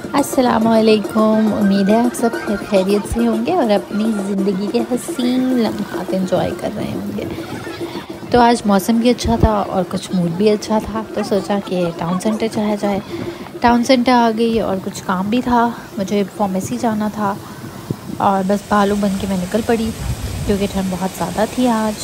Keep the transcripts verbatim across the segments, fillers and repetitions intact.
अस्सलामुअलैकुम। उम्मीद है आप सब खैर खैरियत से होंगे और अपनी ज़िंदगी के हसीन लम्हात एंजॉय कर रहे होंगे। तो आज मौसम भी अच्छा था और कुछ मूड भी अच्छा था, तो सोचा कि टाउन सेंटर चला जाए। टाउन सेंटर आ गई और कुछ काम भी था, मुझे फार्मेसी जाना था और बस बालू बन के मैं निकल पड़ी क्योंकि ठंड बहुत ज़्यादा थी आज।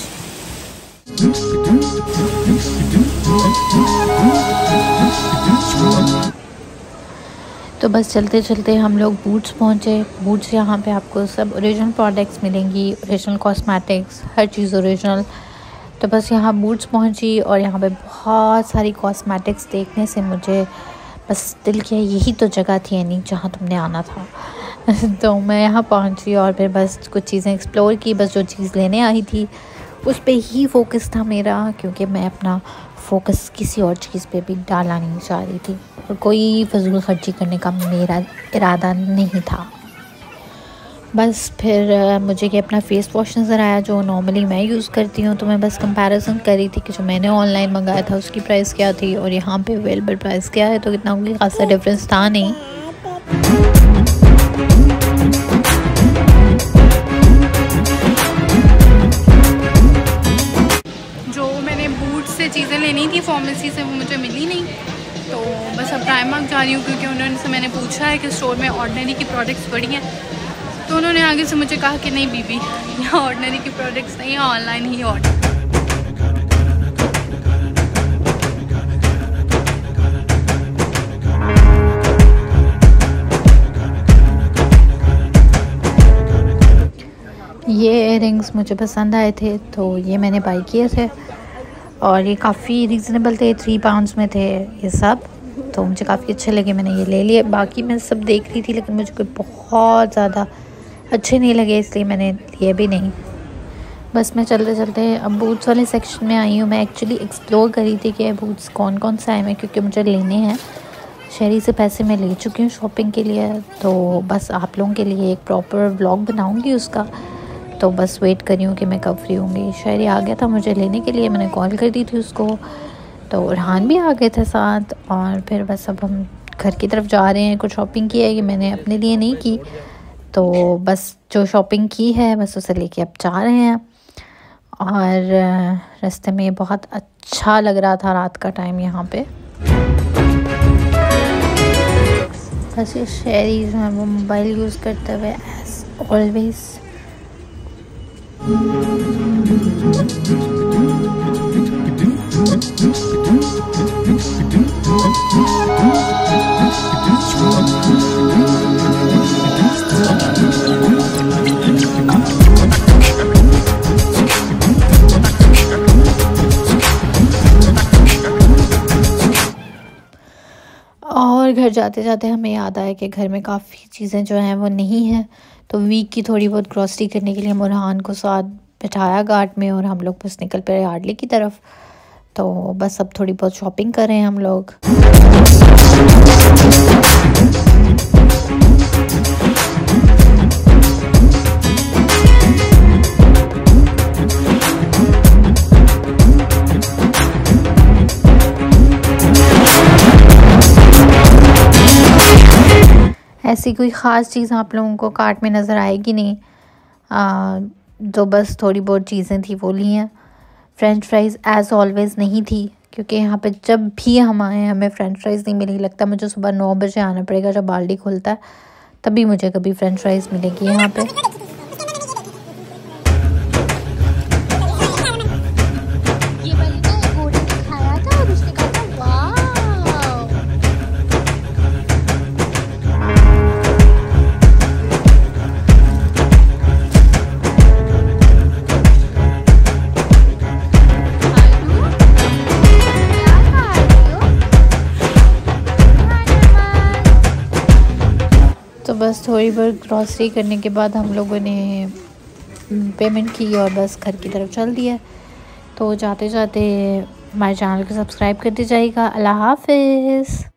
तो बस चलते चलते हम लोग बूट्स पहुँचे। बूट्स यहाँ पे आपको सब ओरिजिनल प्रोडक्ट्स मिलेंगी, ओरिजिनल कॉस्मेटिक्स, हर चीज़ ओरिजिनल। तो बस यहाँ बूट्स पहुँची और यहाँ पे बहुत सारी कॉस्मेटिक्स देखने से मुझे बस दिल किया यही तो जगह थी यानी जहाँ तुमने आना था। तो मैं यहाँ पहुँची और फिर बस कुछ चीज़ें एक्सप्लोर की। बस जो चीज़ लेने आई थी उस पे ही फोकस था मेरा, क्योंकि मैं अपना फोकस किसी और चीज़ पे भी डालना नहीं चाह रही थी और कोई फजूल खर्ची करने का मेरा इरादा नहीं था। बस फिर मुझे कि अपना फ़ेस वॉश नज़र आया जो नॉर्मली मैं यूज़ करती हूँ, तो मैं बस कंपैरिजन कर रही थी कि जो मैंने ऑनलाइन मंगाया था उसकी प्राइस क्या थी और यहाँ पे अवेलेबल प्राइस क्या है। तो इतना कोई ख़ासा डिफरेंस था नहीं। चीज़ें लेनी थी फार्मेसी से, वो मुझे मिली नहीं। तो बस अब प्राइमार्क जा रही हूँ क्योंकि उन्होंने से मैंने पूछा है कि स्टोर में ऑर्डिनरी की प्रोडक्ट्स बड़ी हैं, तो उन्होंने आगे से मुझे कहा कि नहीं बीबी, यहाँ ऑर्डिनरी की प्रोडक्ट्स नहीं, यहाँ ऑनलाइन ही ऑर्डर। ये इयररिंग्स मुझे पसंद आए थे तो ये मैंने बाई किए थे और ये काफ़ी रीज़नेबल थे, थ्री पाउंड्स में थे ये सब, तो मुझे काफ़ी अच्छे लगे, मैंने ये ले लिए। बाकी मैं सब देख रही थी लेकिन मुझे कोई बहुत ज़्यादा अच्छे नहीं लगे, इसलिए मैंने लिए भी नहीं। बस मैं चलते चलते अब बूट्स वाले सेक्शन में आई हूँ। मैं एक्चुअली एक्सप्लोर कर रही थी कि बूट्स कौन कौन से आए हैं क्योंकि मुझे लेने हैं। शहरी से पैसे मैं ले चुकी हूँ शॉपिंग के लिए, तो बस आप लोगों के लिए एक प्रॉपर व्लॉग बनाऊँगी उसका। तो बस वेट कर रही हूँ कि मैं कब फ्री होंगी। शायरी आ गया था मुझे लेने के लिए, मैंने कॉल कर दी थी उसको, तो रहान भी आ गए थे साथ। और फिर बस अब हम घर की तरफ जा रहे हैं। कुछ शॉपिंग की है कि मैंने अपने लिए नहीं की, तो बस जो शॉपिंग की है बस उसे लेके अब जा रहे हैं। और रास्ते में बहुत अच्छा लग रहा था रात का टाइम यहाँ पे। बस ये शायरी जो है वो मोबाइल यूज़ करते हुए एज ऑलवेज और घर जाते जाते हमें याद आया कि घर में काफ़ी चीज़ें जो हैं वो नहीं हैं, तो वीक की थोड़ी बहुत ग्रॉसरी करने के लिए हम रेहान को साथ बिठाया गार्ड में और हम लोग बस निकल पड़े हार्डली की तरफ। तो बस अब थोड़ी बहुत शॉपिंग कर रहे हैं हम लोग। ऐसी कोई ख़ास चीज़ आप लोगों को कार्ट में नज़र आएगी नहीं, आ, तो बस थोड़ी बहुत चीज़ें थी वो ली हैं। फ्रेंच फ्राइज़ एज़ ऑलवेज़ नहीं थी क्योंकि यहाँ पे जब भी हम आए हमें फ्रेंच फ्राइज़ नहीं मिली। लगता है मुझे सुबह नौ बजे आना पड़ेगा जब बाल्डी खुलता है, तभी मुझे कभी फ्रेंच फ्राइज़ मिलेगी यहाँ पे। तो बस थोड़ी बहुत ग्रॉसरी करने के बाद हम लोगों ने पेमेंट की और बस घर की तरफ चल दिया। तो जाते जाते हमारे चैनल को सब्सक्राइब कर दीजिएगा। अल्लाह हाफ़िज़।